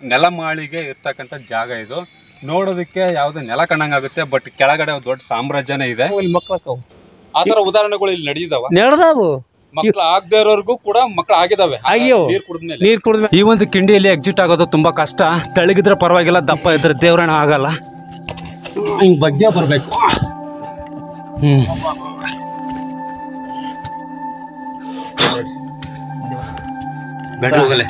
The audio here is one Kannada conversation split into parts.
ನೆಲಮಾಳಿಗೆ ಇರ್ತಕ್ಕಂಥ ಜಾಗ ಇದು. ನೋಡೋದಕ್ಕೆ ಯಾವ್ದು ನೆಲ ಕಂಡಂಗಾಗುತ್ತೆ, ಬಟ್ ಕೆಳಗಡೆ ದೊಡ್ಡ ಸಾಮ್ರಾಜ್ಯನೇ ಇದೆ. ಇಲ್ಲಿ ಮಕ್ಕಳು ಆತರ ಉದಾಹರಣೆಗಳು ಇಲ್ಲಿ ನಡೆದಿದಾವು. ಮಕ್ಳು ಆಗದೆ ಇರೋರ್ಗೂ ಕೂಡ ಮಕ್ಳು ಆಗಿದಾವೆ. ನೀರ್ ಕುಡಿದ್ಮೇಲೆ ಈ ಒಂದು ಕಿಂಡಿಯಲ್ಲಿ ಎಕ್ಸಿಟ್ ಆಗೋದು ತುಂಬಾ ಕಷ್ಟ. ತೆಳಗಿದ್ರೆ ಪರವಾಗಿಲ್ಲ, ದಪ್ಪ ಇದ್ರೆ ದೇವ್ರಣ ಆಗಲ್ಲ. ಹಿಂಗ್ ಬಗ್ಗೆ ಬರ್ಬೇಕು. ಬೆಟ್ಟ ಹೋಗಲೆ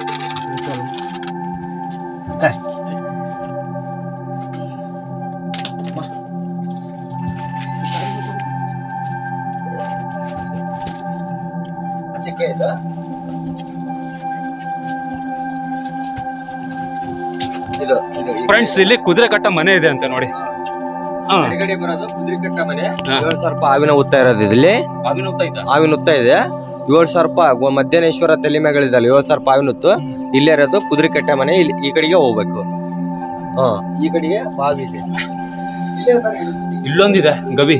ಫ್ರೆಂಡ್ಸ್, ಇಲ್ಲಿ ಕುದುರೆ ಕಟ್ಟ ಮನೆ ಇದೆ ಅಂತ ನೋಡಿ. ಬರೋದು ಕುದುರೆ ಕಟ್ಟ ಮನೆ. 7,000 ಆವಿನ ಉತ್ತ ಇರೋದು ಇಲ್ಲಿ. ಆವಿನ ಉತ್ತ ಇದೆ. 7,000 ಮಧ್ಯಾಹ್ನೇಶ್ವರ ತಲೆಮೆಗಳಿದಲ್ಲ. 7,000 ಆವಿನ ಉತ್ತು ಇಲ್ಲೇ ಇರೋದು ಕುದುರೆ ಕಟ್ಟ ಮನೆ. ಇಲ್ಲಿ ಈ ಕಡೆಗೆ ಹೋಗ್ಬೇಕು. ಈ ಕಡೆಗೆ ಬಾವಿ ಇದೆ. ಇಲ್ಲೊಂದಿದೆ ಗವಿ.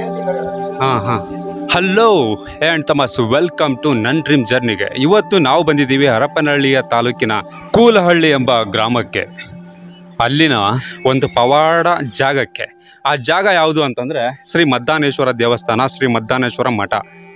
ಹಲೋ ಆ್ಯಂಡ್ ತಮಸ್, ವೆಲ್ಕಮ್ ಟು ನನ್ ಡ್ರೀಮ್ ಜರ್ನಿಗೆ. ಇವತ್ತು ನಾವು ಬಂದಿದ್ದೀವಿ ಹರಪನಹಳ್ಳಿಯ ತಾಲೂಕಿನ ಕೂಲಹಳ್ಳಿ ಎಂಬ ಗ್ರಾಮಕ್ಕೆ. ಅಲ್ಲಿನ ಒಂದು ಪವಾಡ ಜಾಗಕ್ಕೆ. ಆ ಜಾಗ ಯಾವುದು ಅಂತಂದರೆ ಶ್ರೀ ಮದ್ದಾನೇಶ್ವರ ದೇವಸ್ಥಾನ, ಶ್ರೀ ಮದ್ದಾನೇಶ್ವರ ಮಠ.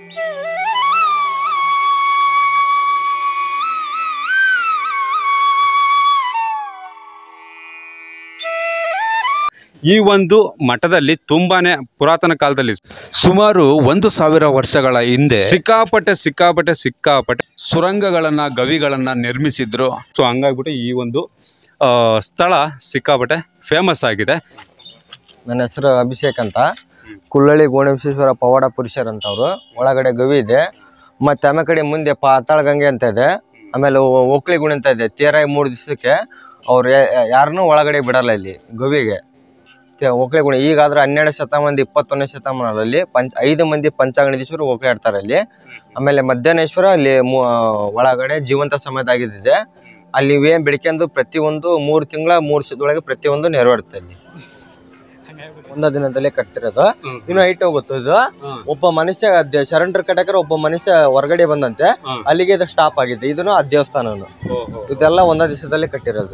ಈ ಒಂದು ಮಠದಲ್ಲಿ ತುಂಬಾನೇ ಪುರಾತನ ಕಾಲದಲ್ಲಿ ಸುಮಾರು 1,000 ವರ್ಷಗಳ ಹಿಂದೆ ಸಿಕ್ಕಾಪಟ್ಟೆ ಸುರಂಗಗಳನ್ನ, ಗವಿಗಳನ್ನ ನಿರ್ಮಿಸಿದ್ರು. ಸೊ ಹಂಗಾಗ್ಬಿಟ್ಟು ಈ ಒಂದು ಸ್ಥಳ ಸಿಕ್ಕಾಪಟ್ಟೆ ಫೇಮಸ್ ಆಗಿದೆ. ನನ್ನ ಹೆಸರು ಅಭಿಷೇಕ್ ಅಂತ. ಕುಳ್ಳಳ್ಳಿ ಗೋಣೇಶ್ವರ ಪವಾಡ ಪುರುಷರು ಅಂತ ಅವರು. ಒಳಗಡೆ ಗವಿ ಇದೆ. ಮತ್ತೆ ಆಮೇಲೆ ಕಡೆ ಮುಂದೆ ಪಾತಾಳ ಗಂಗೆ ಅಂತ ಇದೆ. ಆಮೇಲೆ ಒಕ್ಳಿ ಗುಣಿ ಅಂತ ಇದೆ. 3 ದಿವಸಕ್ಕೆ ಅವ್ರು ಯಾರನ್ನೂ ಒಳಗಡೆ ಬಿಡಲ್ಲ ಇಲ್ಲಿ ಗವಿಗೆ. ಒಕ್ಳೆ ಗುಣಿ ಈಗಾದ್ರೆ 12ನೇ ಶತಮಾನದ 21ನೇ ಶತಮಾನದಲ್ಲಿ 5 ಮಂದಿ ಪಂಚಾಂಗಣೇಶ್ವರ ಒಕ್ಳೆ ಆಡ್ತಾರೆ ಅಲ್ಲಿ. ಆಮೇಲೆ ಮಧ್ಯಾಹ್ನೇಶ್ವರ ಅಲ್ಲಿ ಒಳಗಡೆ ಜೀವಂತ ಸಮೇತ ಆಗಿದ್ದಿದೆ. ಅಲ್ಲಿ ಏನ್ ಬೆಳಕೆಂದು ಪ್ರತಿಯೊಂದು 3 ತಿಂಗಳ 3 ವರ್ಷದೊಳಗೆ ಪ್ರತಿಯೊಂದು ನೆರವೇರುತ್ತೆ. ಅಲ್ಲಿ ಒಂದ ದಿನದಲ್ಲೇ ಕಟ್ಟಿರೋದು. ಇನ್ನು ಹೈಟ್ ಹೋಗುತ್ತೆ ಇದು. ಒಬ್ಬ ಮನುಷ್ಯ ಶರಣರ ಕಟಕರ ಒಬ್ಬ ಮನುಷ್ಯ ಹೊರಗಡೆ ಬಂದಂತೆ ಅಲ್ಲಿಗೆ ಇದು ಸ್ಟಾಪ್ ಆಗಿದೆ. ಇದನ್ನು ಆ ದೇವಸ್ಥಾನನು. ಇದೆಲ್ಲ ಒಂದ ದಿವಸದಲ್ಲೇ ಕಟ್ಟಿರೋದು.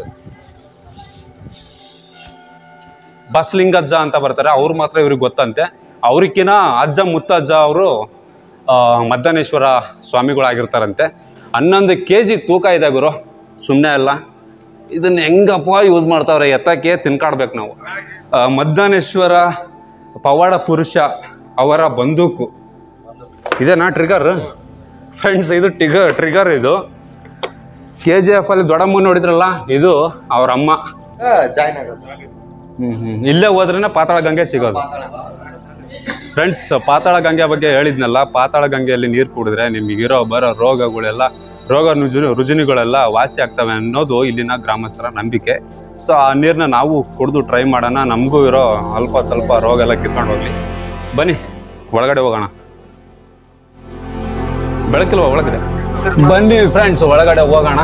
ಬಸಲಿಂಗಜ್ಜ ಅಂತ ಬರ್ತಾರೆ, ಅವ್ರು ಮಾತ್ರ ಇವ್ರಿಗೆ ಗೊತ್ತಂತೆ. ಅವ್ರಿಗಿನ ಅಜ್ಜ ಮುತ್ತಜ್ಜ ಅವರು ಮದ್ದಾನೇಶ್ವರ ಸ್ವಾಮಿಗಳಾಗಿರ್ತಾರಂತೆ. 11 kg ತೂಕ ಇದೆ ಗುರು, ಸುಮ್ಮನೆ ಅಲ್ಲ. ಇದನ್ನ ಹೆಂಗಪ್ಪ ಯೂಸ್ ಮಾಡ್ತಾವ್ರೆ, ಎತ್ತಕ್ಕೆ ತಿನ್ಕಾಡ್ಬೇಕು ನಾವು. ಮದ್ದಾನೇಶ್ವರ ಪವಾಡ ಪುರುಷ ಅವರ ಬಂದೂಕು ಇದೇನಾ ಟ್ರಿಗರ್ ಫ್ರೆಂಡ್ಸ್? ಇದು ಟ್ರಿಗರ್ ಇದು. KGF ಅಲ್ಲಿ ದೊಡ್ಡಮ್ಮ ನೋಡಿದ್ರಲ್ಲ, ಇದು ಅವ್ರ ಅಮ್ಮ. ಜಾಯ್ನ್ ಆಗೋದು. ಇಲ್ಲೇ ಹೋದ್ರೇನೆ ಪಾತಾಳ ಗಂಗೆ ಸಿಗೋದು. ಫ್ರೆಂಡ್ಸ್, ಪಾತಾಳ ಗಂಗೆ ಬಗ್ಗೆ ಹೇಳಿದ್ನಲ್ಲ. ಪಾತಾಳ ಗಂಗೆಯಲ್ಲಿ ನೀರು ಕುಡಿದ್ರೆ ನಿಮಗಿರೋ ಬರೋ ರೋಗ ರುಜಿನಗಳೆಲ್ಲ ವಾಸಿ ಆಗ್ತವೆ ಅನ್ನೋದು ಇಲ್ಲಿನ ಗ್ರಾಮಸ್ಥರ ನಂಬಿಕೆ. ಸೊ ಆ ನೀರನ್ನ ನಾವು ಕುಡಿದು ಟ್ರೈ ಮಾಡೋಣ. ನಮಗೂ ಇರೋ ಅಲ್ಪ ಸ್ವಲ್ಪ ರೋಗ ಎಲ್ಲ ಕಿತ್ಕೊಂಡು ಹೋಗ್ಲಿ. ಬನ್ನಿ ಒಳಗಡೆ ಹೋಗೋಣ. ಬೆಳಕಿಲ್ವ ಒಳಗಡೆ? ಬನ್ನಿ ಫ್ರೆಂಡ್ಸ್, ಒಳಗಡೆ ಹೋಗೋಣ.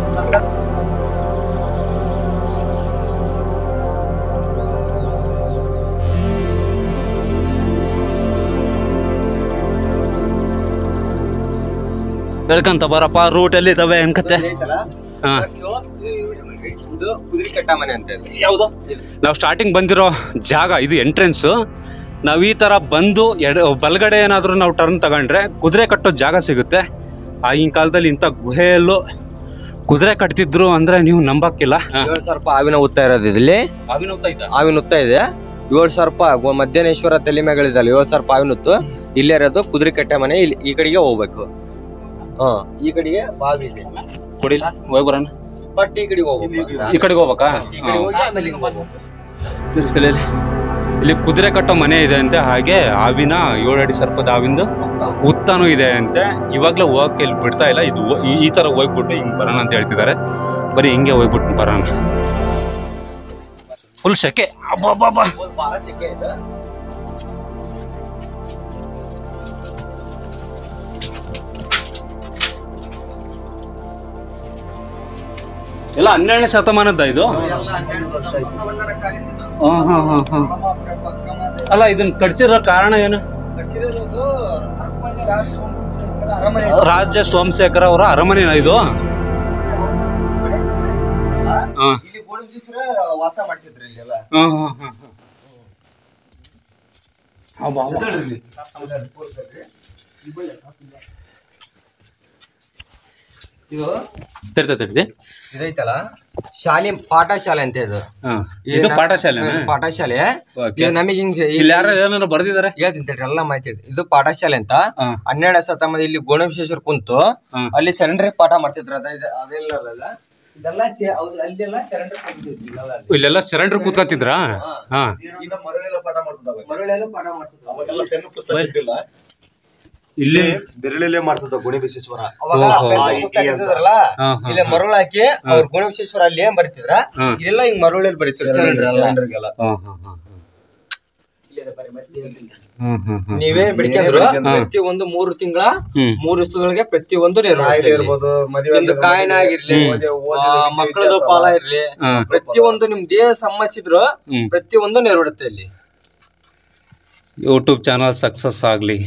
ಬೆಳ್ಕಂತ ಬರಪ್ಪ. ರೂಟ್ ಎಲ್ಲಿ ಇದಾವೆ ಅನ್ಕತ್ತೆ? ಕುದುರೆ ಕಟ್ಟ ಮನೆ ಅಂತ. ಯಾವುದು ನಾವು ಸ್ಟಾರ್ಟಿಂಗ್ ಬಂದಿರೋ ಜಾಗ ಇದು ಎಂಟ್ರೆನ್ಸ್. ನಾವು ಈ ತರ ಬಂದು ಬಲಗಡೆ ಏನಾದ್ರು ನಾವು ಟರ್ನ್ ತಗೊಂಡ್ರೆ ಕುದುರೆ ಕಟ್ಟೋ ಜಾಗ ಸಿಗುತ್ತೆ. ಆಗಿನ ಕಾಲದಲ್ಲಿ ಇಂಥ ಗುಹೆಯಲ್ಲೂ ಕುದುರೆ ಕಟ್ತಿದ್ರು ಅಂದ್ರೆ ನೀವು ನಂಬಕ್ಕಿಲ್ಲ. 7,000 ಆವಿನ ಉತ್ತ ಇರೋದು ಇಲ್ಲಿ. ಆವಿನ ಉತ್ತ ಇದೆ. 7,000 ಮಧ್ಯಾಹ್ನೇಶ್ವರ ತಲೆಮೆಗಳಿದಲ್ಲ. 7,000 ಆವಿನ ಉತ್ತು ಇಲ್ಲೇ ಇರೋದು ಕುದುರೆ ಕಟ್ಟ ಮನೆ. ಇಲ್ಲಿ ಈ ಕಡೆಗೆ ಹೋಗ್ಬೇಕು. ಈ ಕಡೆಗೆ ಬಾವಿ ಇದೆ. ಕೊಡಿಲ್ಲ ಹೋಗಿ ಬರೋಣ. ಬಟ್ ಈ ಕಡೆಗೆ ಹೋಗ್ಬೇಕು. ಈ ಕಡೆಗೆ ಹೋಗ್ಬೇಕಾ? ಇಲ್ಲಿ ಕುದುರೆ ಕಟ್ಟೋ ಮನೆ ಇದೆ ಅಂತೆ. ಹಾಗೆ ಆವಿನ 7 ಅಡಿ ಸರ್ಪದ ಆವಿಂದು ಉತ್ತಾನು ಇದೆ ಅಂತೆ. ಇವಾಗ್ಲೇ ಹೋಗಕ್ಕೆ ಇಲ್ಲಿ ಬಿಡ್ತಾ ಇಲ್ಲ. ಇದು ಈ ತರ ಹೋಗ್ಬಿಟ್ಟು ಹಿಂಗ್ ಬರೋಣ ಅಂತ ಹೇಳ್ತಿದ್ದಾರೆ. ಬರೀ ಹಿಂಗೆ ಹೋಗ್ಬಿಟ್ಟು ಬರೋಣ. ಫುಲ್ ಸೆಕೆ. ಅಬ್ಬಬ್ಬಬ್ಬ, ಎಲ್ಲ 12ನೇ ಶತಮಾನದ ಇದು. ಅಲ್ಲ, ಇದನ್ನ ಕಟ್ಸಿರೋ ಕಾರಣ ಏನು? ರಾಜ ಸೋಮಶೇಖರ ಅವರ ಅರಮನೆ ಇದು. ಇಲ್ಲಿ ಗೋಣಬಸವೇಶ್ವರ ವಾಸ ಮಾಡ್ತಿದ್ರು ಇಲ್ಲೆಲ್ಲ. ಇದು ಇದೈತಲ್ಲ ಶಾಲೆ ಪಾಠಶಾಲೆ ಅಂತ ಇದು ಪಾಠಶಾಲೆ. ನಮಗೆ ಹಿಂಗೆ ಬರ್ದಿದ್ದಾರೆ ಹೇಳ್ತೀನಿ ಎಲ್ಲ ಮಾಹಿತಿ. ಇದು ಪಾಠಶಾಲೆ ಅಂತ 12ನೇ ಶತಮಾನದ ಇಲ್ಲಿ ಗೋಣಬಸವೇಶ್ವರ ಕುಂತು ಅಲ್ಲಿ ಸೆರೆಂಡ್ರಿ ಪಾಠ ಮಾಡ್ತಿದ್ರು. ಅದೆಲ್ಲ ಅಲ್ಲೆಲ್ಲ ಇಲ್ಲೆಲ್ಲ ಶರಣರು ಕೂತ್ಕೊತಿದ್ರ. ಇಲ್ಲಿ ಬೆರಳಲ್ಲೇ ಮಾಡ್ತದ ಗೋಣಬಸವೇಶ್ವರ. ಇಲ್ಲಿ ಮರಳು ಹಾಕಿ ಅವ್ರ ಗೋಣಬಸವೇಶ್ವರ ಅಲ್ಲಿ ಏನ್ ಬರೀತಿದ್ರ, ಇಲ್ಲೆಲ್ಲ ಹಿಂಗ್ ಮರಳಲ್ಲಿ ಬರೀತಿದ್ರು. ನೀವೇ ಬೆಳಿಗ್ಗೆ ಪ್ರತಿ ಒಂದು 3 ತಿಂಗಳ 3 ದಿವಸಗಳಿಗೆ ಪ್ರತಿ ಒಂದು ಕಾಯಿನ ಆಗಿರ್ಲಿ, ಮಕ್ಕಳದ ಫಲ ಇರ್ಲಿ, ಪ್ರತಿ ಒಂದು ನಿಮ್ದೇ ಸಮಸ್ಯೆ ಇದ್ರು ಪ್ರತಿ ಒಂದು ನೆರವೇರುತ್ತೆ. ಇಲ್ಲಿ ಯೂಟ್ಯೂಬ್ ಚಾನಲ್ ಸಕ್ಸಸ್ ಆಗ್ಲಿ,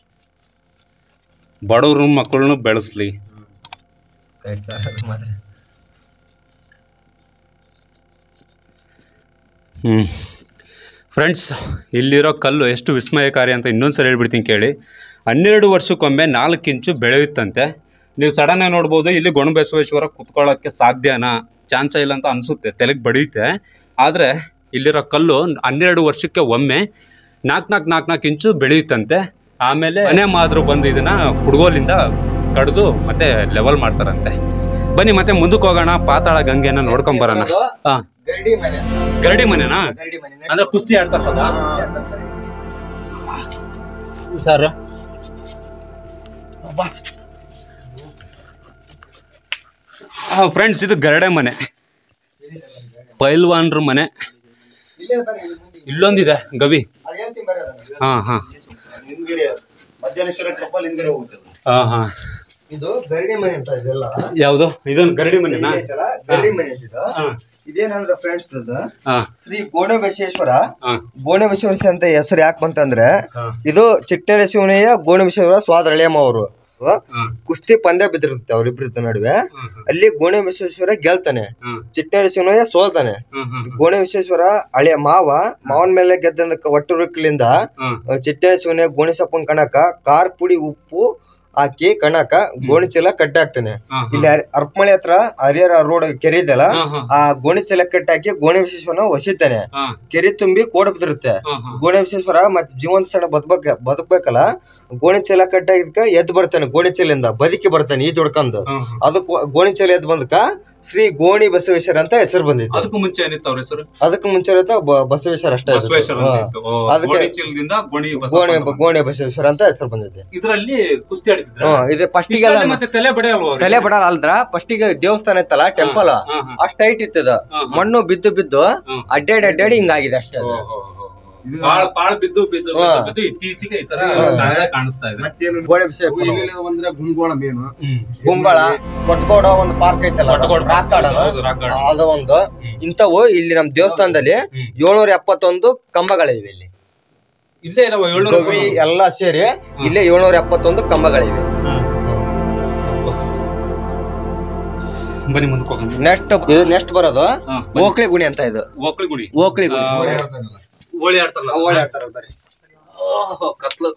ಬಡವರು ಮಕ್ಕಳನ್ನು ಬೆಳೆಸ್ಲಿ. ಫ್ರೆಂಡ್ಸ್, ಇಲ್ಲಿರೋ ಕಲ್ಲು ಎಷ್ಟು ವಿಸ್ಮಯಕಾರಿ ಅಂತ ಇನ್ನೊಂದ್ಸರಿ ಹೇಳ್ಬಿಡ್ತೀನಿ ಕೇಳಿ. 12 ವರ್ಷಕ್ಕೊಮ್ಮೆ 4 ಇಂಚು ಬೆಳೆಯುತ್ತಂತೆ. ನೀವು ಸಡನ್ನಾಗಿ ನೋಡ್ಬೋದು, ಇಲ್ಲಿ ಗೋಣಬಸವೇಶ್ವರ ಕುತ್ಕೊಳ್ಳೋಕ್ಕೆ ಸಾಧ್ಯನಾ, ಚಾನ್ಸ ಇಲ್ಲ ಅಂತ ಅನಿಸುತ್ತೆ, ತಲೆಗೆ ಬಡಿಯುತ್ತೆ. ಆದರೆ ಇಲ್ಲಿರೋ ಕಲ್ಲು 12 ವರ್ಷಕ್ಕೆ ಒಮ್ಮೆ 4 ಇಂಚು ಬೆಳೆಯುತ್ತಂತೆ. ಆಮೇಲೆ ಮನೆ ಮಾದ್ರು ಬಂದು ಇದನ್ನ ಕುಡ್ಗೋಲಿಂದ ಕಡ್ದು ಮತ್ತೆ ಲೆವೆಲ್ ಮಾಡ್ತಾರಂತೆ. ಬನ್ನಿ ಮತ್ತೆ ಮುಂದಕ್ಕೆ ಹೋಗೋಣ, ಪಾತಾಳ ಗಂಗೆನ ನೋಡ್ಕೊಂಡ್ ಬರೋಣ. ಗರಡಿ ಮನೆನಾ? ಅಂದ್ರೆ ಕುಸ್ತಿ ಆಡ್ತಾರ ಸರ್. ಫ್ರೆಂಡ್ಸ್, ಇದು ಗರಡೆ ಮನೆ, ಪೈಲ್ವಾನ್ರ ಮನೆ. ಇಲ್ಲೊಂದಿದೆ ಗವಿ. ಇದು ಗರಡಿ ಮನೆ ಅಂತ. ಇದೆಲ್ಲ ಯಾವ್ದು? ಇದೊಂದು ಗರಡಿ ಮನೆನಾ? ಗರಡಿ ಮನೆ. ಇದೇನಂದ್ರೆ ಫ್ರೆಂಡ್ಸ್, ಶ್ರೀ ಗೋಣಬಸವೇಶ್ವರ. ಗೋಣಬಸವೇಶ್ವರ ಅಂತ ಹೆಸರು ಯಾಕೆ ಬಂತಂದ್ರೆ, ಇದು ಚಿಟ್ಟೇರ ಶಿವನಯ್ಯ ಗೋಣಬಸವೇಶ್ವರ ಸ್ವಾದರಳಿಯಮ್ಮ ಅವರು ಕುಸ್ತಿ ಪಂದ್ಯ ಬಿದ್ದಿರುತ್ತೆ ಅವ್ರಿಬ್ರ ನಡುವೆ. ಅಲ್ಲಿ ಗೋಣಬಸವೇಶ್ವರ ಗೆಲ್ತಾನೆ, ಚಿಟ್ಟೇರ ಶಿವನಯ್ಯ ಸೋಲ್ತಾನೆ. ಗೋಣಬಸವೇಶ್ವರ ಹಳೆಯ ಮಾವನ ಮೇಲೆ ಗೆದ್ದ ಒಟ್ಟುರುಕ್ಲಿಂದ ಚಿಟ್ಟೇರ ಶಿವನಯ್ಯ ಗೋಣಿಸಪ್ಪನ ಕಣಕ ಖಾರ ಪುಡಿ ಉಪ್ಪು ಹಾಕಿ ಕಣಕ ಗೋಣಿ ಚೀಲ ಕಟ್ಟಿ ಹಾಕ್ತಾನೆ. ಇಲ್ಲಿ ಅರ್ಪಮಳೆ ಹತ್ರ ಹರಿಹರ ರೋಡ್ ಕೆರೆ ಇದೆಯಲ್ಲ, ಆ ಗೋಣಿ ಚೀಲ ಕಟ್ಟಿ ಹಾಕಿ ಗೋಣಬಸವೇಶ್ವರನ ಹೊಸಿತಾನೆ. ಕೆರೆ ತುಂಬಿ ಕೋಡ ಬಿದಿರುತ್ತೆ. ಗೋಣಬಸವೇಶ್ವರ ಮತ್ತೆ ಜೀವಂತ ಸಣ್ಣ ಬದುಕ್ಬೇಕಲ್ಲ, ಗೋಣಿ ಚೀಲ ಕಟ್ಟಾಗಿದ್ಕ ಎದ್ದು ಬರ್ತಾನೆ. ಗೋಣಿ ಚೀಲಿಂದ ಬದುಕಿ ಬರ್ತಾನೆ ಈಜ್ ಹೊಡ್ಕೊಂಡು. ಅದಕ್ಕೆ ಗೋಣಿ ಚೀಲ ಎದ್ದು ಬಂದಕ ಶ್ರೀ ಗೋಣಿ ಬಸವೇಶ್ವರ ಅಂತ ಹೆಸರು ಬಂದಿತ್ತು. ಅದಕ್ಕೂ ಮುಂಚೆ ಏನಿತ್ತು ಅವ್ರ ಹೆಸರು? ಅದಕ್ಕೆ ಮುಂಚೆ ಬಸವೇಶ್ವರ ಅಷ್ಟೇ. ಅದಕ್ಕೆ ಗೋಣಿ ಬಸವೇಶ್ವರ ಅಂತ ಹೆಸರು ಬಂದಿದೆ. ಇದರಲ್ಲಿ ಕುಸ್ತಿ ಆಡಿದ್ರು. ಇದು ಫಸ್ಟಿಗೆಲ್ಲ ತಲೆ ಬಡಲ್ಲ ಅಲ್ದ್ರ, ಫಸ್ಟಿಗೆ ದೇವಸ್ಥಾನ ಇತ್ತಲ್ಲ, ಟೆಂಪಲ್ ಅಷ್ಟ್ ಹೈಟ್ ಇತ್ತದ. ಮಣ್ಣು ಬಿದ್ದು ಬಿದ್ದು ಅಡ್ಡಾಡಿ ಹಿಂಗಾಗಿದೆ ಅಷ್ಟೇ. ಇತ್ತೀಚೆಗೆ ಈ ತರ ಕಾಣಿಸ್ತಾ ಇದೆ. ಗುಂಬಳ ಕೊಟ್ಕೋಡ ಒಂದು ಪಾರ್ಕ್ ಐತಲ್ಲ, ಅದ ಒಂದು. ಇಂಥವು ಇಲ್ಲಿ ನಮ್ ದೇವಸ್ಥಾನದಲ್ಲಿ 771 ಕಂಬಗಳಿವೆ. ಇಲ್ಲಿ ಗವಿ ಎಲ್ಲ ಸೇರಿ ಇಲ್ಲೇ 771 ಕಂಬಗಳಿವೆ. ಬನ್ನಿ ಮುಂದಕ್ಕೆ ಹೋಗೋಣ. ನೆಕ್ಸ್ಟ್ ಬರೋದು ಓಕ್ಳಿ ಗುಡಿ ಅಂತ. ಇದು ಓಕ್ಳಿ ಗುಡಿ. ಹೋಳಿ ಆಡ್ತಾರಲ್ಲ ಬರೀ ಕತ್ಲ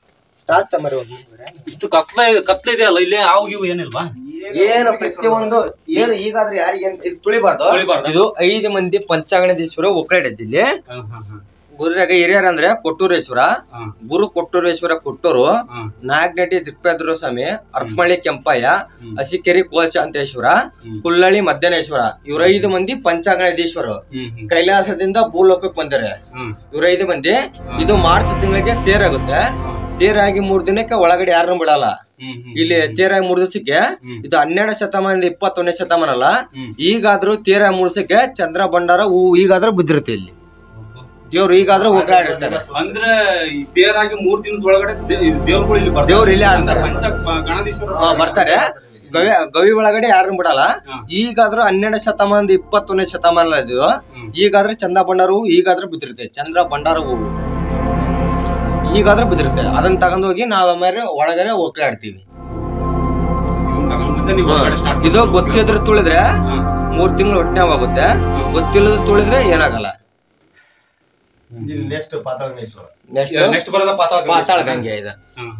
ಇಷ್ಟು ಕತ್ಲ ಇದೆ ಅಲ್ಲ, ಇಲ್ಲೇ ಹಾವು ಗಿವು ಏನಿಲ್ವಾ? ಏನು ಪ್ರತಿಯೊಂದು ಏನು ಈಗಾದ್ರೆ ಯಾರಿಗೆ ತುಳಿಬಾರ್ದು. ಇದು 5 ಮಂದಿ ಪಂಚಾಂಗಣೇಶ್ವರ ಒಕ್ಕಲಿಡೈತಿ. ಇಲ್ಲಿ ಗುರುರಾಗ ಹಿರಿಯರ ಅಂದ್ರೆ ಕೊಟ್ಟೂರೇಶ್ವರ, ಗುರು ಕೊಟ್ಟೂರೇಶ್ವರ ಕೊಟ್ಟೂರು, ನಾಗನಟಿ ತಿಪ್ಪೇದ್ರ ಸ್ವಾಮಿ, ಅರ್ಪಮಳ್ಳಿ ಕೆಂಪಯ್ಯ, ಅಸಿಕೆರಿ ಕೋಲಶಾಂತೇಶ್ವರ, ಕುಳ್ಳಳ್ಳಿ ಮಧ್ಯಾಹ್ನೇಶ್ವರ. ಇವ್ರ 5 ಮಂದಿ ಪಂಚಾಂಗಣೇಶ್ವರ. ಕೈಲಾಸದಿಂದ ಭೂಲೋಕಕ್ಕೆ ಬಂದರೆ ಇವ್ರ 5 ಮಂದಿ. ಇದು ಮಾರ್ಚ್ ತಿಂಗಳಿಗೆ ತೇರಾಗುತ್ತೆ. ತೇರಾಗಿ 3 ದಿನಕ್ಕೆ ಒಳಗಡೆ ಯಾರನ್ನು ಬಿಡಲ್ಲ. ಇಲ್ಲಿ ತೇರಾಗಿ 3 ದಿವಸಕ್ಕೆ. ಇದು 12ನೇ ಶತಮಾನದ 21ನೇ ಶತಮಾನ ಅಲ್ಲ. ಈಗಾದ್ರೂ ತೇರಾಗಿ 3 ದಿವಸಕ್ಕೆ ಚಂದ್ರ ಭಂಡಾರ ಹೂ ಈಗಾದ್ರೂ ಬಿದ್ದಿರುತ್ತೆ. ಇಲ್ಲಿ ದೇವ್ರು ಈಗಾದ್ರೂ ಓಡಾಡಿರ್ತಾರೆ. ಅಂದ್ರೆ ತೇರಾಗಿ 3 ದಿನದ ಒಳಗಡೆ ದೇವ್ರು ಇಲ್ಲೇ ಆಡ್ತಾರೆ, ಬರ್ತಾರೆ. ಗವಿ ಒಳಗಡೆ ಯಾರನ್ನು ಬಿಡಲ್ಲ. ಈಗಾದ್ರೂ 12ನೇ ಶತಮಾನದ 21ನೇ ಶತಮಾನ ಇದು. ಈಗಾದ್ರೆ ಚಂದ್ರ ಭಂಡಾರ ಹೂ ಈಗಾದ್ರೂ ಬಿದ್ದಿರುತ್ತೆ. ಚಂದ್ರ ಭಂಡಾರ ಹೂ ಈಗಾದ್ರೂ ಬಿದ್ದಿರುತ್ತೆ. ಅದನ್ನ ತಗೊಂಡೋಗಿ ನಾವ್ ಆಮೇಲೆ ಒಳಗಡೆ ಓಡಾಡ್ತೀವಿ. ಇದು ಗೊತ್ತಿದ್ರು ತುಳಿದ್ರೆ 3 ತಿಂಗಳು ಹೊಟ್ಟೆವಾಗುತ್ತೆ. ಗೊತ್ತಿಲ್ಲದ ತುಳಿದ್ರೆ ಏನಾಗಲ್ಲ. ನೆಕ್ಸ್ಟ್ ಪಾತಾಳೇಶ್ವರ. ನೆಕ್ಸ್ಟ್ ಬರೋದ ಪಾತಾಳ ಗಂಗೆ ಇದೆ.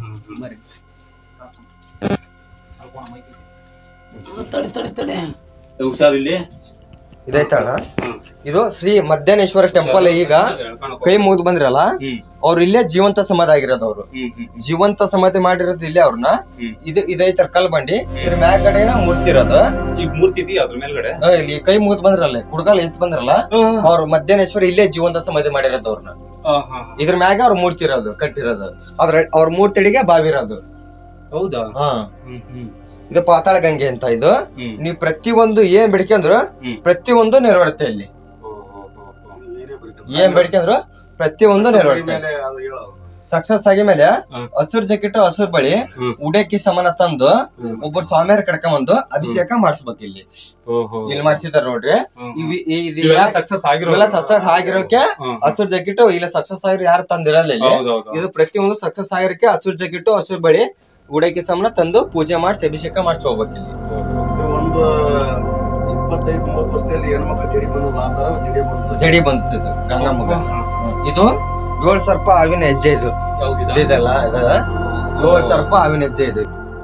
ಹುಷಾರಿಲ್ಲಿ ಇದೈತಣ್ಣ, ಇದು ಶ್ರೀ ಮಧ್ಯಾಹ್ನೇಶ್ವರ ಟೆಂಪಲ್. ಈಗ ಕೈ ಮುಗಿದು ಬಂದ್ರಲ್ಲ, ಅವ್ರು ಇಲ್ಲೇ ಜೀವಂತ ಸಮಾಧಿ ಆಗಿರೋದು. ಅವ್ರು ಜೀವಂತ ಸಮಾಧಿ ಮಾಡಿರೋದು ಇಲ್ಲೇ ಅವ್ರನ್ನ. ಇದೈತರ ಕಲ್ ಬಂಡಿ, ಇದ್ರ ಮ್ಯಾಗಡೆನ ಮೂರ್ತಿ ಇರೋದು. ಈಗ ಮೂರ್ತಿ ಇದೆಯಾ ಅದ್ರ ಮೇಲ್ಗಡೆ? ಇಲ್ಲಿ ಕೈ ಮುಗಿದು ಬಂದ್ರಲ್ಲ, ಕುಡ್ಗಾಲ ಎತ್ ಬಂದ್ರಲ್ಲ, ಅವ್ರು ಮಧ್ಯಾಹ್ನೇಶ್ವರ ಇಲ್ಲೇ ಜೀವಂತ ಸಮಾಧಿ ಮಾಡಿರೋದು ಅವ್ರನ್ನ. ಇದ್ರ ಮ್ಯಾಗ ಅವ್ರ ಮೂರ್ತಿ ಇರೋದು, ಕಟ್ಟಿರೋದು. ಅವ್ರ ಮೂರ್ತಿ ಅಡಿಗೆ ಬಾವಿ ಇರೋದು. ಹೌದಾ? ಇದು ಪಾತಾಳ ಗಂಗೆ ಅಂತ. ಇದು ನೀವ್ ಪ್ರತಿಯೊಂದು ಏನ್ ಬೇಡ್ಕೊಂಡ್ರು ಪ್ರತಿಯೊಂದು ನೆರವೇರುತ್ತೆ. ಇಲ್ಲಿ ಏನ್ ಬೇಡ್ಕೊಂಡ್ರು ಪ್ರತಿಯೊಂದು ನೆರವೇರುತ್ತೆ. ಸಕ್ಸಸ್ ಆಗಿ ಮೇಲೆ ಹಸುರ್ ಜಾಕೆಟ್, ಹಸುರ್ ಬಳಿ, ಉಡಕ್ಕಿ ಸಮಾನ ತಂದು ಒಬ್ಬರು ಸ್ವಾಮಿಯರ್ ಕಡ್ಕೊಂಬಂದು ಅಭಿಷೇಕ ಮಾಡಿಸ್ಬೇಕು. ಇಲ್ಲಿ ಮಾಡ್ಸಿದಾರ ನೋಡ್ರಿ. ಸಕ್ಸಸ್ ಆಗಿರೋಕೆ ಹಸುರ್ ಜಾಕೆಟ್ ಇಲ್ಲ. ಸಕ್ಸಸ್ ಆಗಿರೋ ಯಾರು ತಂದಿರಲ್ಲ ಇಲ್ಲಿ. ಇದು ಪ್ರತಿಯೊಂದು ಸಕ್ಸಸ್ ಆಗಿರೋಕೆ ಹಸುರ್ ಜಾಕೆಟ್, ಹಸುರ್ ಬಳಿ, ಉಡಕ್ಕಿ ಸಮಾನ ತಂದು ಪೂಜೆ ಮಾಡಿಸಿ ಅಭಿಷೇಕ ಮಾಡಿಸಿ ಹೋಗ್ಬೇಕು. ಇಲ್ಲಿ ಒಂದು 25-30 ವರ್ಷದಲ್ಲಿ ಹೆಣ್ಮಕ್ಳು ಜಡಿ ಬಂತು ಗಂಗಮ್ಮಗ. ಇದು 7 ಸರ್ಪ ಹಾವಿನ ಹೆಜ್ಜೆ. ಇದು ಇದೆಲ್ಲ 7 ಸರ್ಪ ಹಾವಿನ ಹೆಜ್ಜೆ. ಇದು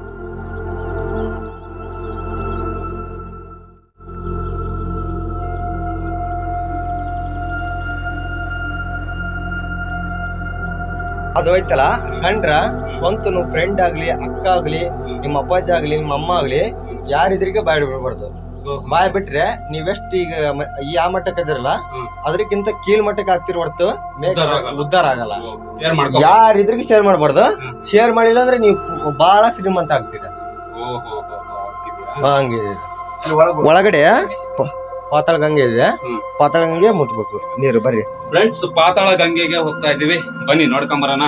ಅದು ಹೋಯ್ತಲ್ಲ, ಕಂಡ್ರ ಸ್ವಂತ ಫ್ರೆಂಡ್ ಆಗ್ಲಿ, ಅಕ್ಕ ಆಗ್ಲಿ, ನಿಮ್ಮ ಅಪ್ಪಾಜಿ ಆಗ್ಲಿ, ನಿಮ್ಮ ಅಮ್ಮ ಆಗ್ಲಿ, ಯಾರಿದ್ರಿಗೆ ಬಾಯ್ ಬಿಡ್ಬಾರ್ದು. ಬಾಯ್ ಬಿಟ್ರೆ ನೀವೆಷ್ಟು ಈಗ ಈ ಆ ಮಟ್ಟಕ್ಕೆ ಇದಿರಲ್ಲ, ಅದ್ರಕ್ಕಿಂತ ಕೀಳ್ ಮಟ್ಟಕ್ಕೆ ಆಗ್ತಿರ್ ಹೊರ್ತು ಉದ್ಧಾರ ಆಗಲ್ಲ. ಯಾರಿದ್ರಿಗೆ ಶೇರ್ ಮಾಡ್ಬಾರ್ದು. ಶೇರ್ ಮಾಡಿಲ್ಲ ಅಂದ್ರೆ ನೀವು ಬಹಳ ಶ್ರೀಮಂತ ಆಗ್ತೀರ. ಹಂಗಿದೆ. ಒಳಗಡೆ ಪಾತಾಳ ಗಂಗೆ ಇದೆ. ಪಾತಾಳ ಗಂಗೆ ಮುಟ್ಬೇಕು ನೀರು. ಬರ್ರಿ ಫ್ರೆಂಡ್ಸ್, ಪಾತಾಳ ಗಂಗೆಗೆ ಹೋಗ್ತಾ ಇದೀವಿ, ಬನ್ನಿ ನೋಡ್ಕೊಂಬರೋಣ.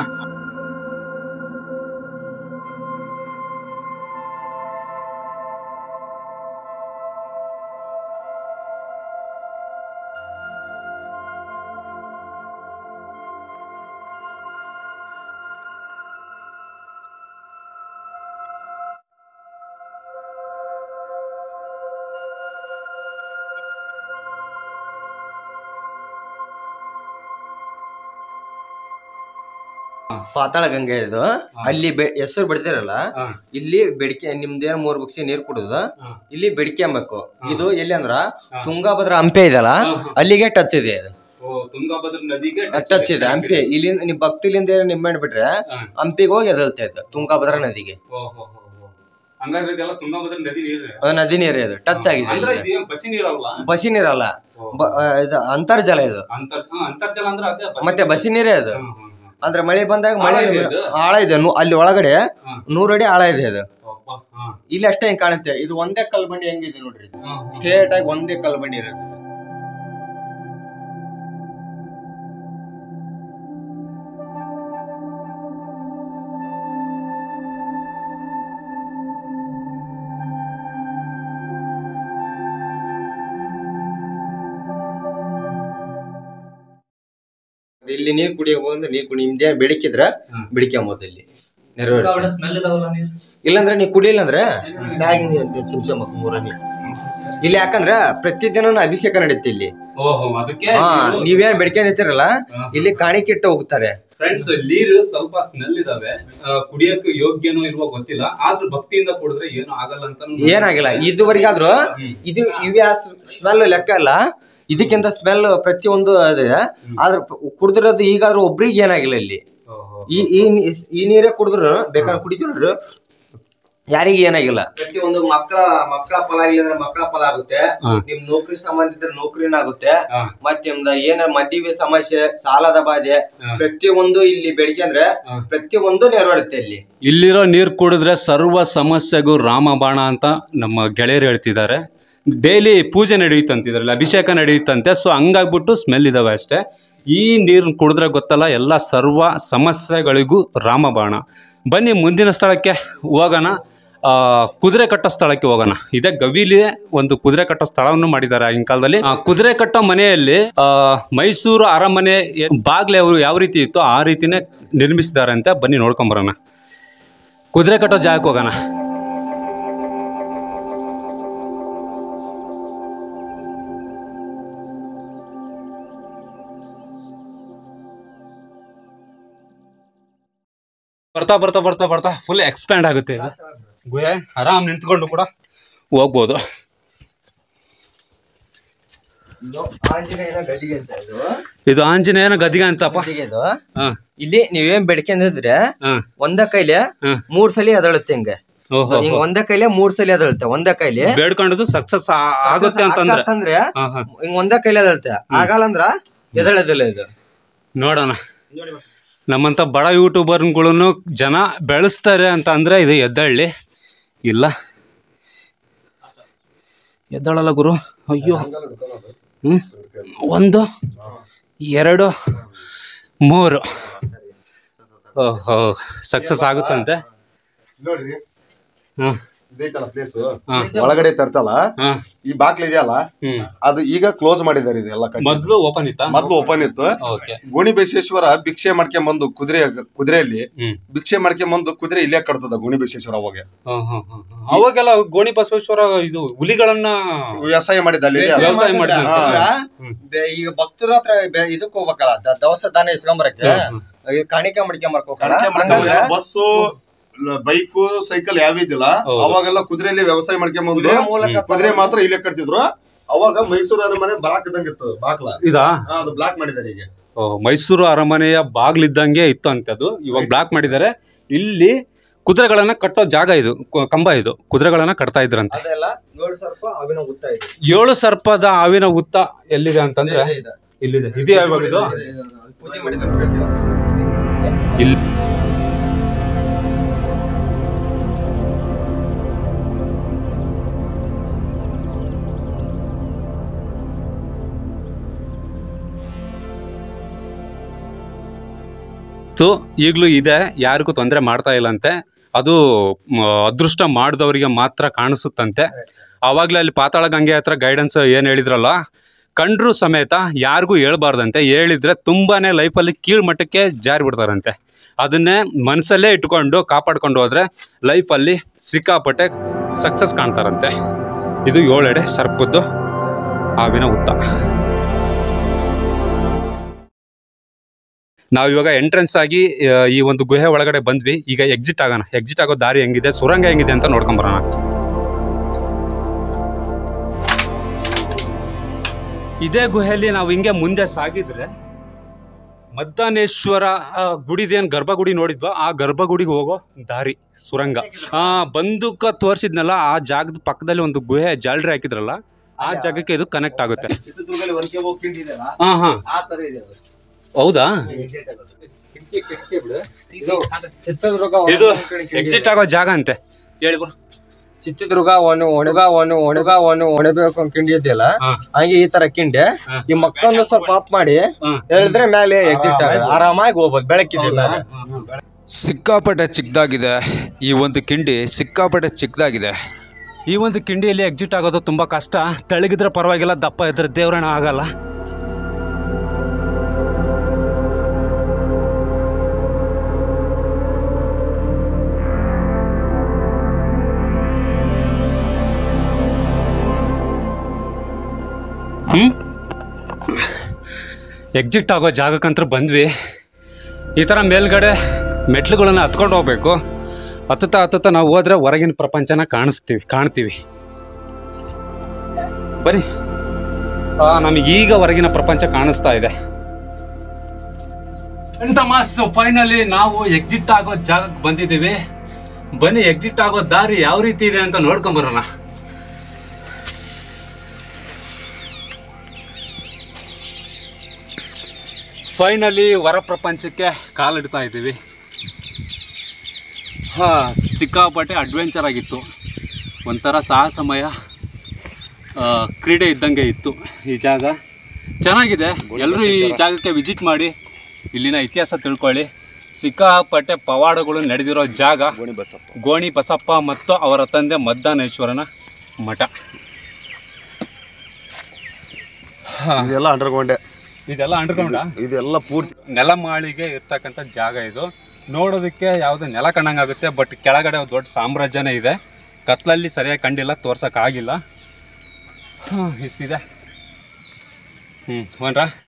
ಪಾತಾಳ ಗಂಗೆ ಇದು. ಅಲ್ಲಿ ಹೆಸರು ಬಿಡ್ತಿರಲ್ಲ, ಇಲ್ಲಿ ಬೆಡಿಕೆ ನಿಮ್ದೇನ್ 3 ಬುಕ್ಸಿ ನೀರ್ ಕುಡುದು ಇಲ್ಲಿ ಬೆಡಿಕೆ ಅಂಬೇಕು. ಇದು ಎಲ್ಲಿ ಅಂದ್ರ ತುಂಗಾಭದ್ರ ಹಂಪೆ ಇದೆಲ್ಲ, ಅಲ್ಲಿಗೆ ಟಚ್ ಇದೆ. ಇದು ತುಂಗಾಭದ್ರ ನದಿಗೆ ಟಚ್ ಇದೆ. ಹಂಪಿ ಇಲ್ಲಿಂದ ನಿಮ್ ಭಕ್ತಿಲಿಂದ ನಿಮ್ಮಣ್ಣ ಬಿಟ್ರೆ ಹಂಪಿಗೆ ಹೋಗಿ ಎದಲ್ತಾ ಇತ್ತು ತುಂಗಾಭದ್ರ ನದಿಗೆ. ನದಿ ನೀರು ಇದು ಟಚ್ ಆಗಿದೆ. ಬಸಿ ನೀರಲ್ಲ, ಇದು ಅಂತರ್ಜಲ. ಇದು ಮತ್ತೆ ಬಸಿ ನೀರೇ ಅದು. ಅಂದ್ರೆ ಮಳೆ ಬಂದಾಗ ಮಳೆ ಆಳ ಇದೆ ಅಲ್ಲಿ ಒಳಗಡೆ 100 ಅಡಿ ಆಳ ಇದೆ. ಅದು ಇಲ್ಲಿ ಅಷ್ಟೇ ಹಿಂಗ್ ಕಾಣುತ್ತೆ. ಇದು ಒಂದೇ ಕಲ್ಬಂಡಿ ಹೆಂಗಿದೆ ನೋಡ್ರಿ, ಸ್ಟ್ರೇಟ್ ಆಗಿ ಒಂದೇ ಕಲ್ಬಂಡಿ ಇರೋದು. ಇಲ್ಲಿ ನೀರ್ ಕುಡಿಯೋ ಬಂದ್ರೆ ನೀರ್ ಕುಡಿ ನಿಮ್ದೇ ಬೆಳಕಿದ್ರ ಬೆಳಿಕೊಂಬೋದು. ಇಲ್ಲಿ ಇಲ್ಲಾಂದ್ರೆ ನೀವ್ ಕುಡಿಯಿಲ್ಲ ಅಂದ್ರೆ ಚಿಮ್ಚಮಕ್ 3 ನೀರು ಇಲ್ಲಿ. ಯಾಕಂದ್ರ ಪ್ರತಿದಿನ ಅಭಿಷೇಕ ನಡೆಯುತ್ತೆ ಇಲ್ಲಿ. ನೀವೇನ್ ಬೆಡ್ಕೊಂಡಿರ್ತೀರಲ್ಲ, ಇಲ್ಲಿ ಕಾಣಿಕೆಟ್ಟು ಹೋಗ್ತಾರೆ. ಫ್ರೆಂಡ್ಸ್, ನೀರು ಸ್ವಲ್ಪ ಸ್ಮೆಲ್ ಇದಾವೆ, ಕುಡಿಯಕ್ಕೆ ಯೋಗ್ಯನೋ ಇರುವ ಗೊತ್ತಿಲ್ಲ. ಆದ್ರೂ ಭಕ್ತಿಯಿಂದ ಕುಡಿದ್ರೆ ಏನು ಆಗಲ್ಲ ಅಂತ. ಏನಾಗಿಲ್ಲ ಇದುವರೆಗಾದ್ರು. ಇದು ಇವ್ಯಾ ಸ್ಮೆಲ್ ಲೆಕ್ಕ ಇಲ್ಲ. ಇದಕ್ಕಿಂತ ಸ್ಮೆಲ್ ಪ್ರತಿಯೊಂದು ಅದೇ. ಆದ್ರೆ ಕುಡ್ದಿರೋದು ಈಗಾದ್ರೂ ಒಬ್ರಿಗೆ ಏನಾಗಿಲ್ಲ ಇಲ್ಲಿ. ಈ ನೀರೇ ಕುಡಿದ್ರು ಬೇಕಾದ್ರೆ ಕುಡಿತೀವಿ ನೋಡ್ರಿ, ಯಾರಿಗೆ ಏನಾಗಿಲ್ಲ. ಪ್ರತಿಯೊಂದು ಮಕ್ಕಳ ಫಲ ಆಗಿಲ್ಲ ಮಕ್ಕಳ ಫಲ ಆಗುತ್ತೆ. ನಿಮ್ ನೌಕರಿ ಸಂಬಂಧ ಇದ್ರೆ ನೌಕರಿನ ಆಗುತ್ತೆ. ಮತ್ತೆ ನಿಮ್ದ ಏನ ಮದುವೆ ಸಮಸ್ಯೆ, ಸಾಲದ ಬಾಧೆ, ಪ್ರತಿಯೊಂದು ಇಲ್ಲಿ ಬೆಳಿಗ್ಗೆ ಅಂದ್ರೆ ಪ್ರತಿಯೊಂದು ನೆರವೇರುತ್ತೆ. ಇಲ್ಲಿರೋ ನೀರ್ ಕುಡಿದ್ರೆ ಸರ್ವ ಸಮಸ್ಯೆಗೂ ರಾಮಬಾಣ ಅಂತ ನಮ್ಮ ಗೆಳೆಯರು ಹೇಳ್ತಿದ್ದಾರೆ. ಡೈಲಿ ಪೂಜೆ ನಡೆಯುತ್ತಂತೆ, ಇದರಲ್ಲಿ ಅಭಿಷೇಕ ನಡೆಯುತ್ತಂತೆ. ಸೊ ಹಂಗಾಗ್ಬಿಟ್ಟು ಸ್ಮೆಲ್ ಇದಾವೆ ಅಷ್ಟೇ. ಈ ನೀರು ಕುಡಿದ್ರೆ ಗೊತ್ತಲ್ಲ, ಎಲ್ಲ ಸರ್ವ ಸಮಸ್ಯೆಗಳಿಗೂ ರಾಮಬಾಣ. ಬನ್ನಿ ಮುಂದಿನ ಸ್ಥಳಕ್ಕೆ ಹೋಗೋಣ. ಕುದುರೆ ಕಟ್ಟೋ ಸ್ಥಳಕ್ಕೆ ಹೋಗೋಣ. ಇದೇ ಗವಿಲಿ ಒಂದು ಕುದುರೆ ಕಟ್ಟೋ ಸ್ಥಳವನ್ನು ಮಾಡಿದ್ದಾರೆ ಆಗಿನ ಕಾಲದಲ್ಲಿ. ಕುದುರೆ ಕಟ್ಟೋ ಮನೆಯಲ್ಲಿ ಮೈಸೂರು ಅರಮನೆ ಬಾಗ್ಲೆ ಅವರು ಯಾವ ರೀತಿ ಇತ್ತು ಆ ರೀತಿನೇ ನಿರ್ಮಿಸಿದ್ದಾರೆ ಅಂತ. ಬನ್ನಿ ನೋಡ್ಕೊಂಬರೋಣ. ಕುದುರೆ ಕಟ್ಟೋ ಜಾಗಕ್ಕೆ ಹೋಗೋಣ. ಬರ್ತಾ ಬರ್ತಾ ಬರ್ತಾ ಬರ್ತಾ ಫುಲ್ ಎಕ್ಸ್ಪ್ಯಾಂಡ್ ಆಗುತ್ತೆ ಇದು ಗುಹೆ. ಆರಾಮ್ ನಿಂತ್ಕೊಂಡು ಕೂಡ ಹೋಗ್ಬೋದು. ಇದು ಆಂಜನೇಯನ ಗದಿಗೆ ಅಂತಪ್ಪ. ಇಲ್ಲಿ ನೀವೇನ್ ಬೆಡ್ಕೊಂಡಿದ್ರೆ ಒಂದ ಕೈಲಿ 3 ಸಲ ಎದಳುತ್ತೆ ಹಿಂಗೆ. ಹಿಂಗ ಒಂದ ಕೈಲಿ 3 ಸಲ ಎದಳುತ್ತೆ. ಒಂದ ಕೈಲಿ ಬೇಡ್ಕೊಂಡದು ಸಕ್ಸಸ್ ಆಗುತ್ತೆ ಅಂತಂದ್ರೆ ಹಿಂಗ ಒಂದ ಕೈಲಿ ಎದಳುತ್ತೆ. ಆಗಲ್ಲ ಅಂದ್ರ ಎದಳದಿಲ್ಲ ಇದು. ನೋಡೋಣ, ನಮ್ಮಂತ ಬಡ ಯೂಟ್ಯೂಬರ್ಗಳನ್ನು ಜನ ಬೆಳೆಸ್ತಾರೆ ಅಂತ ಅಂದ್ರೆ ಇದು ಎದ್ದಳ್ಳಿ. ಇಲ್ಲ ಎದ್ದಳಲ್ಲ ಗುರು. ಅಯ್ಯೋ 1 2 3 ಓಹೋ ಸಕ್ಸಸ್ ಆಗುತ್ತಂತೆ. ನೋಡ್ರಿ ಹ್ಮ್ ಇದೈತಲ್ಲ ಪ್ಲೇಸ್ ಒಳಗಡೆ ತರ್ತಲ್ಲ, ಈ ಬಾಕ್ಲ ಇದೆಯಲ್ಲ ಅದು ಈಗ ಕ್ಲೋಸ್ ಮಾಡಿದ್ದಾರೆ. ಇದೆಲ್ಲ ಮೊದ್ಲು ಓಪನ್ ಇತ್ತ, ಮೊದ್ಲು ಓಪನ್ ಇತ್ತು. ಗೋಣಿ ಬಸವೇಶ್ವರ ಭಿಕ್ಷೆ ಮಾಡ್ಕೊಂಬಂದು ಕುದುರೆಯಲ್ಲಿ ಭಿಕ್ಷೆ ಮಾಡ್ಕೊಂಬಂದು ಕುದುರೆ ಇಲ್ಲೇ ಕಟ್ತದ ಗೋಣಿ ಬಸವೇಶ್ವರ. ಅವಾಗೆಲ್ಲ ಗೋಣಿ ಬಸವೇಶ್ವರ ಇದು ಹುಲಿಗಳನ್ನ ವ್ಯವಸಾಯ ಮಾಡಿದ ಅಲ್ಲಿ ವ್ಯವಸಾಯ ಮಾಡಿದ. ಈಗ ಭಕ್ತರ ಹತ್ರ ಇದಕ್ ಹೋಗ್ಬೇಕಲ್ಲ, ದವಸ ಧಾನ್ಯ ಇಸ್ಕೊಂಬರಕ್ಕೆ ಕಾಣಿಕೆ ಮಡ್ಕೊಂಬರ್ಕೋಕಲ್ಲ. ಬಸ್ಸು ಬೈಕು ಸೈಕಲ್ ಯಾವ ಇದ್ದಿಲ್ಲ ಅವಾಗೆಲ್ಲ ಕುದುರೆಯಲ್ಲಿ ವ್ಯವಸಾಯ ಮಾಡ್ಕೊಂಬಂದು ಕುದುರೆ ಮಾತ್ರ ಇಲ್ಲೇ ಕಟ್ತಿದ್ರು. ಅವಾಗ ಮೈಸೂರು ಅರಮನೆ ಬ್ಲಾಕ್ ಇದ್ದಂಗಿತ್ತು. ಬಾಕ್ಲ ಇದಾ ಅದು ಬ್ಲಾಕ್ ಮಾಡಿದ್ದಾರೆ ಈಗ. ಮೈಸೂರು ಅರಮನೆಯ ಬಾಗ್ಲಿದ್ದಂಗೆ ಇತ್ತು ಅಂತ ಅದು ಇವಾಗ ಬ್ಲಾಕ್ ಮಾಡಿದ್ದಾರೆ. ಇಲ್ಲಿ ಕುದುರೆಗಳನ್ನ ಕಟ್ಟೋ ಜಾಗ ಇದು, ಕಂಬ ಇದು, ಕುದುರೆಗಳನ್ನ ಕಟ್ತಾ ಇದ್ರಂತೆ. 7 ಸರ್ಪದ ಹಾವಿನ ಹುತ್ತ ಎಲ್ಲಿದೆ ಅಂತಂದ್ರೆ ಇಲ್ಲಿದೆ. ಇದೇ ಇವಾಗ ಇದು ಇಲ್ಲಿ ಈಗಲೂ ಇದೆ, ಯಾರಿಗೂ ತೊಂದರೆ ಮಾಡ್ತಾ ಇಲ್ಲ ಅಂತೆ. ಅದು ಅದೃಷ್ಟ ಮಾಡಿದವರಿಗೆ ಮಾತ್ರ ಕಾಣಿಸುತ್ತಂತೆ. ಆವಾಗಲೇ ಅಲ್ಲಿ ಪಾತಾಳ ಗಂಗೆ ಹತ್ರ ಗೈಡೆನ್ಸ್ ಏನು ಹೇಳಿದ್ರಲ್ಲ, ಕಂಡ್ರು ಸಮೇತ ಯಾರಿಗೂ ಹೇಳ್ಬಾರ್ದಂತೆ. ಹೇಳಿದ್ರೆ ತುಂಬಾನೇ ಲೈಫಲ್ಲಿ ಕೀಳ್ಮಟ್ಟಕ್ಕೆ ಜಾರಿ ಬಿಡ್ತಾರಂತೆ. ಅದನ್ನೇ ಮನಸ್ಸಲ್ಲೇ ಇಟ್ಕೊಂಡು ಕಾಪಾಡ್ಕೊಂಡು ಹೋದ್ರೆ ಲೈಫಲ್ಲಿ ಸಿಕ್ಕಾಪಟ್ಟೆ ಸಕ್ಸಸ್ ಕಾಣ್ತಾರಂತೆ. ಇದು 7 ಎಡೆ ಸರ್ಪದ್ದು ಹಾವಿನ ಹುತ್ತ. ನಾವಿವಾಗ ಎಂಟ್ರೆನ್ಸ್ ಆಗಿ ಈ ಒಂದು ಗುಹೆ ಒಳಗಡೆ ಬಂದ್ವಿ. ಈಗ ಎಕ್ಸಿಟ್ ಆಗೋಣ. ಎಕ್ಸಿಟ್ ಆಗೋ ದಾರಿ ಹೆಂಗಿದೆ, ಸುರಂಗ ಹೆಂಗಿದೆ ಅಂತ ನೋಡ್ಕೊಂಬರೋಣ. ಇದೇ ಗುಹೆಯಲ್ಲಿ ನಾವು ಹಿಂಗೆ ಮುಂದೆ ಸಾಗಿದ್ರೆ ಮದ್ದಾನೇಶ್ವರ ಗುಡಿದೇನು ಗರ್ಭಗುಡಿ ನೋಡಿದ್ವಾ, ಆ ಗರ್ಭಗುಡಿಗೆ ಹೋಗೋ ದಾರಿ ಸುರಂಗ. ಬಂದೂಕ ತೋರಿಸಿದ್ನಲ್ಲ, ಆ ಜಾಗದ ಪಕ್ಕದಲ್ಲಿ ಒಂದು ಗುಹೆ ಜಾಲರಿ ಹಾಕಿದ್ರಲ್ಲ, ಆ ಜಾಗಕ್ಕೆ ಇದು ಕನೆಕ್ಟ್ ಆಗುತ್ತೆ. ಹೌದಾ, ಇದು ಎಕ್ಸಿಟ್ ಆಗೋ ಜಾಗ ಅಂತೆ. ಹೇಳಿ ಬ್ರೋ. ಚಿತ್ರದುರ್ಗ ಒಣಬೇಕು ಕಿಂಡಿ ಇದೆಯಲ್ಲ, ಹಂಗೆ ಈ ತರ ಕಿಂಡಿ ಈ ಮಕ್ಕಳನ್ನು ಸ್ವಲ್ಪ ಆಫ್ ಮಾಡಿ ಹೇಳಿದ್ರೆ ಮೇಲೆ ಎಕ್ಸಿಟ್ ಆರಾಮಾಗಿ ಹೋಗ್ಬೋದು. ಬೆಳಕಿದೆ. ಸಿಕ್ಕಾಪಟ್ಟೆ ಚಿಕ್ಕದಾಗಿದೆ ಈ ಒಂದು ಕಿಂಡಿ, ಸಿಕ್ಕಾಪಟ್ಟೆ ಚಿಕ್ಕದಾಗಿದೆ. ಈ ಒಂದು ಕಿಂಡಿಯಲ್ಲಿ ಎಕ್ಸಿಟ್ ಆಗೋದು ತುಂಬ ಕಷ್ಟ. ತೆಳಗಿದ್ರೆ ಪರವಾಗಿಲ್ಲ, ದಪ್ಪ ಇದ್ರೆ ದೇವ್ರಣ ಆಗಲ್ಲ. ಎಕ್ಸಿಟ್ ಆಗೋ ಜಾಗಕ್ಕಂತೂ ಬಂದ್ವಿ. ಈ ಥರ ಮೇಲ್ಗಡೆ ಮೆಟ್ಲುಗಳನ್ನು ಹತ್ಕೊಂಡು ಹೋಗ್ಬೇಕು. ಹತ್ತುತ್ತಾ ನಾವು ಹೋದ್ರೆ ಹೊರಗಿನ ಪ್ರಪಂಚನ ಕಾಣ್ತೀವಿ. ಬನ್ನಿ, ನಮಗೀಗ ಹೊರಗಿನ ಪ್ರಪಂಚ ಕಾಣಿಸ್ತಾ ಇದೆ. ಎಂತ ಮಾಸ್, ಫೈನಲಿ ನಾವು ಎಕ್ಸಿಟ್ ಆಗೋ ಜಾಗಕ್ಕೆ ಬಂದಿದ್ದೀವಿ. ಬನ್ನಿ, ಎಕ್ಸಿಟ್ ಆಗೋ ದಾರಿ ಯಾವ ರೀತಿ ಇದೆ ಅಂತ ನೋಡ್ಕೊಂಬರೋಣ. ಫೈನಲಿ ಹೊರ ಪ್ರಪಂಚಕ್ಕೆ ಕಾಲಿಡ್ತಾ ಇದ್ದೀವಿ. ಸಿಕ್ಕಾಪಟ್ಟೆ ಅಡ್ವೆಂಚರ್ ಆಗಿತ್ತು. ಒಂಥರ ಸಾಹಸಮಯ ಕ್ರೀಡೆ ಇದ್ದಂಗೆ ಇತ್ತು ಈ ಜಾಗ. ಚೆನ್ನಾಗಿದೆ. ಎಲ್ಲರೂ ಈ ಜಾಗಕ್ಕೆ ವಿಸಿಟ್ ಮಾಡಿ ಇಲ್ಲಿನ ಇತಿಹಾಸ ತಿಳ್ಕೊಳ್ಳಿ. ಸಿಕ್ಕಾಪಟ್ಟೆ ಪವಾಡಗಳು ನಡೆದಿರೋ ಜಾಗ ಗೋಣಿ ಬಸಪ್ಪ ಮತ್ತು ಅವರ ತಂದೆ ಮದ್ದಾನೇಶ್ವರನ ಮಠ. ಇದೆಲ್ಲ ಅಂಡರ್ಗ್ರೌಂಡ್. ಇದೆಲ್ಲ ಪೂರ್ತಿ ನೆಲಮಾಳಿಗೆ ಇರ್ತಕ್ಕಂಥ ಜಾಗ ಇದು. ನೋಡೋದಕ್ಕೆ ಯಾವುದೋ ನೆಲ ಕಂಡಂಗಾಗುತ್ತೆ, ಬಟ್ ಕೆಳಗಡೆ ಒಂದು ದೊಡ್ಡ ಸಾಮ್ರಾಜ್ಯನೇ ಇದೆ. ಕತ್ಲಲ್ಲಿ ಸರಿಯಾಗಿ ಕಂಡಿಲ್ಲ, ತೋರ್ಸೋಕ್ಕಾಗಿಲ್ಲ. ಇಷ್ಟಿದೆ. ಹೋನ್ರಾ.